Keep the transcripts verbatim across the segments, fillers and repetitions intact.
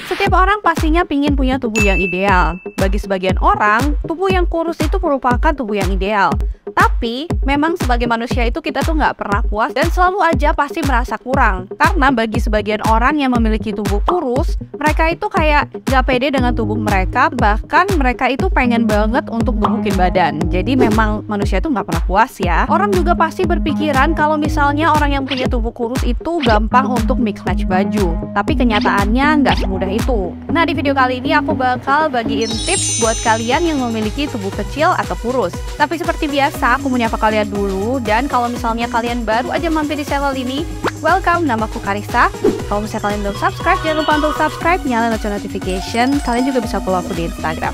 Setiap orang pastinya pingin punya tubuh yang ideal. Bagi sebagian orang, tubuh yang kurus itu merupakan tubuh yang ideal. Tapi, memang sebagai manusia itu kita tuh nggak pernah puas dan selalu aja pasti merasa kurang. Karena bagi sebagian orang yang memiliki tubuh kurus, mereka itu kayak nggak pede dengan tubuh mereka, bahkan mereka itu pengen banget untuk gebukin badan. Jadi memang manusia itu nggak pernah puas ya. Orang juga pasti berpikiran kalau misalnya orang yang punya tubuh kurus itu gampang untuk mix match baju. Tapi kenyataannya nggak semudah itu. Nah, di video kali ini aku bakal bagiin tips buat kalian yang memiliki tubuh kecil atau kurus. Tapi seperti biasa, aku menyapa kalian dulu, dan kalau misalnya kalian baru aja mampir di channel ini, welcome, namaku Karissa. Kalau misalnya kalian belum subscribe, jangan lupa untuk subscribe, nyalain lonceng notification. Kalian juga bisa follow aku di Instagram.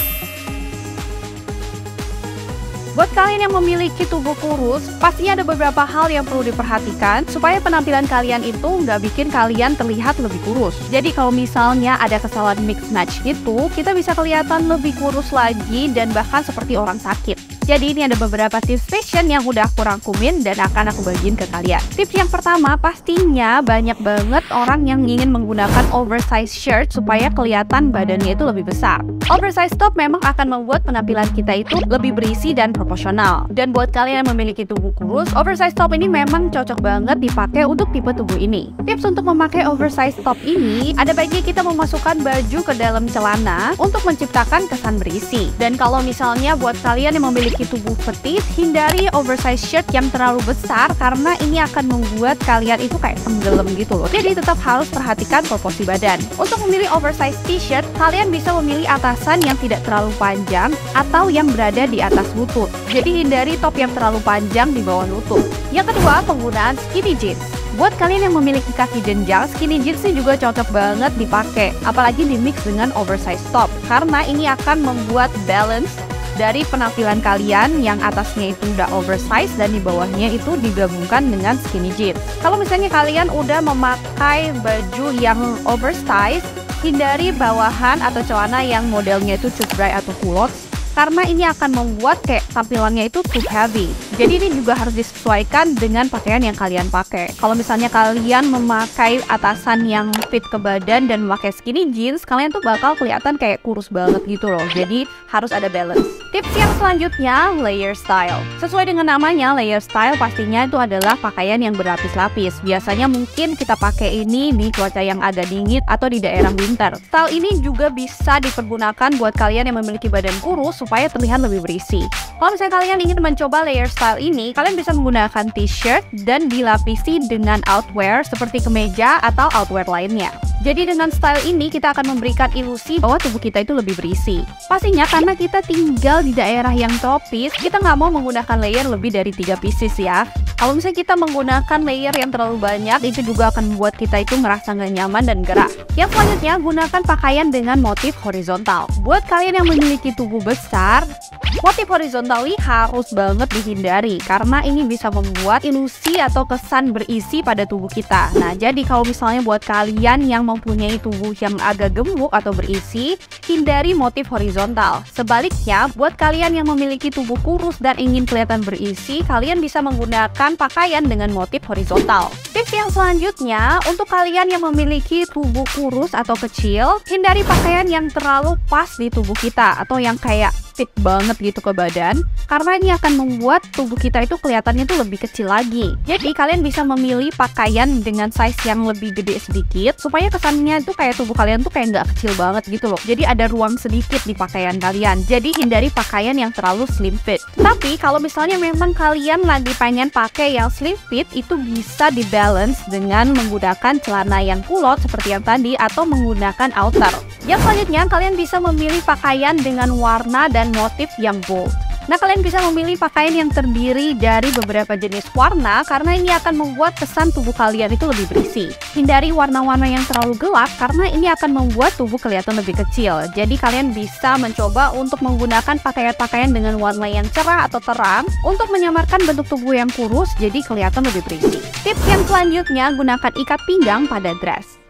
Buat kalian yang memiliki tubuh kurus, pastinya ada beberapa hal yang perlu diperhatikan supaya penampilan kalian itu nggak bikin kalian terlihat lebih kurus. Jadi kalau misalnya ada kesalahan mix match itu, kita bisa kelihatan lebih kurus lagi dan bahkan seperti orang sakit. Jadi ini ada beberapa tips fashion yang udah aku rangkumin dan akan aku bagiin ke kalian. Tips yang pertama, pastinya banyak banget orang yang ingin menggunakan oversize shirt supaya kelihatan badannya itu lebih besar. Oversize top memang akan membuat penampilan kita itu lebih berisi dan proporsional. Dan buat kalian yang memiliki tubuh kurus, oversize top ini memang cocok banget dipakai untuk tipe tubuh ini. Tips untuk memakai oversize top ini, ada baiknya kita memasukkan baju ke dalam celana untuk menciptakan kesan berisi. Dan kalau misalnya buat kalian yang memiliki tubuh petite, hindari oversize shirt yang terlalu besar karena ini akan membuat kalian itu kayak tenggelam gitu loh. Jadi tetap harus perhatikan proporsi badan. Untuk memilih oversize t-shirt, kalian bisa memilih atasan yang tidak terlalu panjang atau yang berada di atas lutut. Jadi hindari top yang terlalu panjang di bawah lutut. Yang kedua, penggunaan skinny jeans. Buat kalian yang memiliki kaki jenjang, skinny jeans ini juga cocok banget dipakai, apalagi di mix dengan oversize top, karena ini akan membuat balance dari penampilan kalian yang atasnya itu udah oversize dan di bawahnya itu digabungkan dengan skinny jeans. Kalau misalnya kalian udah memakai baju yang oversize, hindari bawahan atau celana yang modelnya itu cutbray atau culottes, karena ini akan membuat kayak tampilannya itu too heavy. Jadi ini juga harus disesuaikan dengan pakaian yang kalian pakai. Kalau misalnya kalian memakai atasan yang fit ke badan dan memakai skinny jeans, kalian tuh bakal kelihatan kayak kurus banget gitu loh. Jadi harus ada balance. Tips yang selanjutnya, layer style. Sesuai dengan namanya, layer style pastinya itu adalah pakaian yang berlapis-lapis. Biasanya mungkin kita pakai ini di cuaca yang agak dingin atau di daerah winter. Style ini juga bisa dipergunakan buat kalian yang memiliki badan kurus supaya terlihat lebih berisi. Kalau misalnya kalian ingin mencoba layer style ini, kalian bisa menggunakan t-shirt dan dilapisi dengan outwear seperti kemeja atau outwear lainnya. Jadi dengan style ini kita akan memberikan ilusi bahwa tubuh kita itu lebih berisi. Pastinya karena kita tinggal di daerah yang tropis, kita nggak mau menggunakan layer lebih dari tiga pieces ya. Kalau misalnya kita menggunakan layer yang terlalu banyak, itu juga akan membuat kita itu merasa nggak nyaman dan gerah. Yang selanjutnya, gunakan pakaian dengan motif horizontal. Buat kalian yang memiliki tubuh besar, motif horizontal ini harus banget dihindari karena ini bisa membuat ilusi atau kesan berisi pada tubuh kita. Nah, jadi kalau misalnya buat kalian yang mempunyai tubuh yang agak gemuk atau berisi, hindari motif horizontal. Sebaliknya, buat kalian yang memiliki tubuh kurus dan ingin kelihatan berisi, kalian bisa menggunakan pakaian dengan motif horizontal. Tips yang selanjutnya, untuk kalian yang memiliki tubuh kurus atau kecil, hindari pakaian yang terlalu pas di tubuh kita atau yang kayak fit banget gitu ke badan, karena ini akan membuat tubuh kita itu kelihatannya tuh lebih kecil lagi. Jadi kalian bisa memilih pakaian dengan size yang lebih gede sedikit supaya kesannya itu kayak tubuh kalian tuh kayak nggak kecil banget gitu loh. Jadi ada ruang sedikit di pakaian kalian. Jadi hindari pakaian yang terlalu slim fit. Tapi kalau misalnya memang kalian lagi pengen pakai yang slim fit, itu bisa dibalance dengan menggunakan celana yang kulot seperti yang tadi atau menggunakan outer. Yang selanjutnya, kalian bisa memilih pakaian dengan warna dan motif yang bold. Nah, kalian bisa memilih pakaian yang terdiri dari beberapa jenis warna karena ini akan membuat kesan tubuh kalian itu lebih berisi. Hindari warna-warna yang terlalu gelap karena ini akan membuat tubuh kelihatan lebih kecil. Jadi kalian bisa mencoba untuk menggunakan pakaian-pakaian dengan warna yang cerah atau terang untuk menyamarkan bentuk tubuh yang kurus jadi kelihatan lebih berisi. Tips yang selanjutnya, gunakan ikat pinggang pada dress.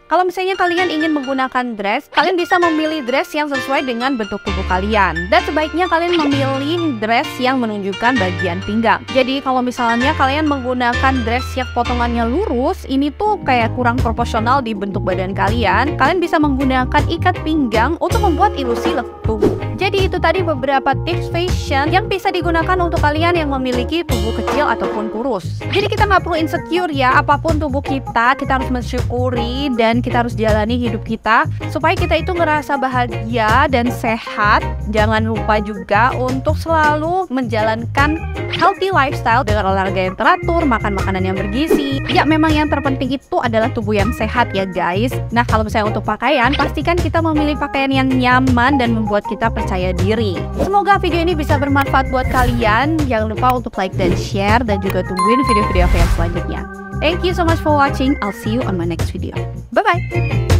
Kalau misalnya kalian ingin menggunakan dress, kalian bisa memilih dress yang sesuai dengan bentuk tubuh kalian. Dan sebaiknya kalian memilih dress yang menunjukkan bagian pinggang. Jadi kalau misalnya kalian menggunakan dress yang potongannya lurus, ini tuh kayak kurang proporsional di bentuk badan kalian. Kalian bisa menggunakan ikat pinggang untuk membuat ilusi lekuk tubuh. Jadi itu tadi beberapa tips fashion yang bisa digunakan untuk kalian yang memiliki tubuh kecil ataupun kurus. Jadi kita nggak perlu insecure ya, apapun tubuh kita, kita harus mensyukuri dan kita harus jalani hidup kita supaya kita itu ngerasa bahagia dan sehat. Jangan lupa juga untuk selalu menjalankan healthy lifestyle dengan olahraga yang teratur, makan makanan yang bergizi. Ya memang yang terpenting itu adalah tubuh yang sehat ya guys. Nah kalau misalnya untuk pakaian, pastikan kita memilih pakaian yang nyaman dan membuat kita percaya diri. Semoga video ini bisa bermanfaat buat kalian. Jangan lupa untuk like dan share, dan juga tungguin video-video aku yang selanjutnya. Thank you so much for watching. I'll see you on my next video. Bye bye.